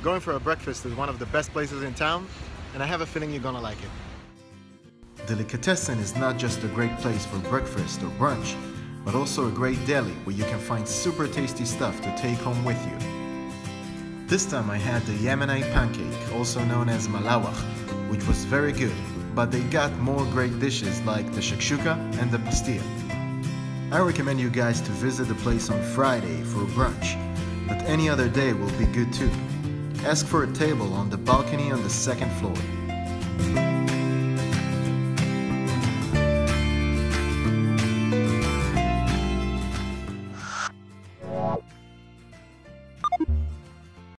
Going for a breakfast is one of the best places in town, and I have a feeling you're gonna like it. Delicatessen is not just a great place for breakfast or brunch, but also a great deli where you can find super tasty stuff to take home with you. This time I had the Yemenite pancake, also known as malawach, which was very good, but they got more great dishes like the shakshuka and the pastilla. I recommend you guys to visit the place on Friday for brunch, but any other day will be good too. Ask for a table on the balcony on the second floor.